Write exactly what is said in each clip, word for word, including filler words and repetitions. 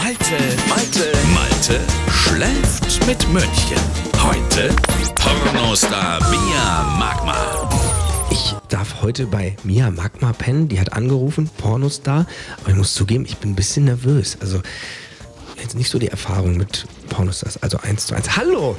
Malte, Malte, Malte schläft mit München. Heute Pornostar Mia Magma. Ich darf heute bei Mia Magma pennen. Die hat angerufen, Pornostar. Aber ich muss zugeben, ich bin ein bisschen nervös. Also jetzt nicht so die Erfahrung mit Pornostars. Also eins zu eins. Hallo!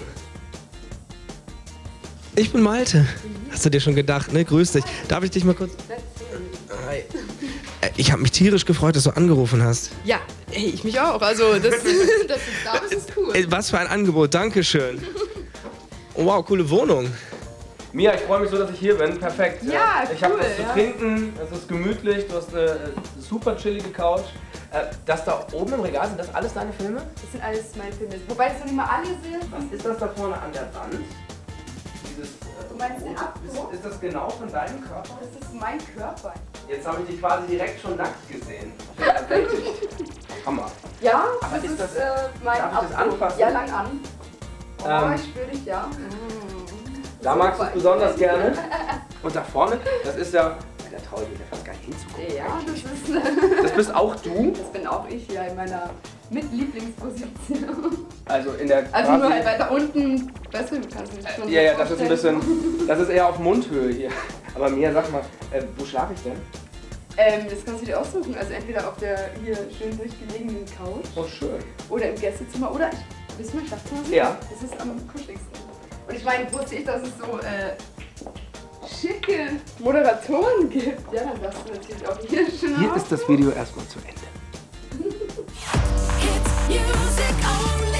Ich bin Malte. Hast du dir schon gedacht, ne? Grüß dich. Darf ich dich mal kurz... Hi. Ich habe mich tierisch gefreut, dass du angerufen hast. Ja, hey, ich mich auch. Also, das, das ist, das ist cool. Was für ein Angebot, Dankeschön. Oh, wow, coole Wohnung. Mia, ich freue mich so, dass ich hier bin. Perfekt. Ja, Ich habe cool, was zu ja. trinken, es ist gemütlich, du hast eine äh, super chillige Couch. Äh, das da oben im Regal, sind das alles deine Filme? Das sind alles meine Filme. Wobei das noch nicht mal alle sind. Was ist das da vorne an der Wand? Dieses, äh, Du meinst den Abdruck? ist, ist das genau von deinem Körper? Das ist mein Körper. Jetzt habe ich dich quasi direkt schon nackt gesehen. Hammer. Ja, Aber das ist ist, das- äh, mein darf ich das Abdruck. anfassen? Ja, lang an. Oh, Ähm, ich spüre dich, ja. Da magst du es besonders gerne. Und da vorne, das ist ja... Da traue ich mich ja fast gar nicht hinzugucken. Ja, das ist... Das bist auch du? Das bin auch ich hier in meiner Mitlieblingsposition. Also in der... Also nur quasi- halt weiter unten. Weißt du, du kannst dich schon Ja, ja, das ist ein vorstellen. bisschen... Das ist eher auf Mundhöhe hier. Aber Mia, sag mal, äh, wo schlafe ich denn? Ähm, das kannst du dir aussuchen. Also entweder auf der hier schön durchgelegenen Couch Oh, schön. oder im Gästezimmer oder ich... Willst du mein Schlafzimmer sehen? Ja. Das ist am kuscheligsten. Und ich meine, wusste ich, dass es so äh, schicke Moderatoren gibt. Ja, dann darfst du natürlich auch hier schön Hier auf. ist das Video erstmal zu Ende. Hit music only.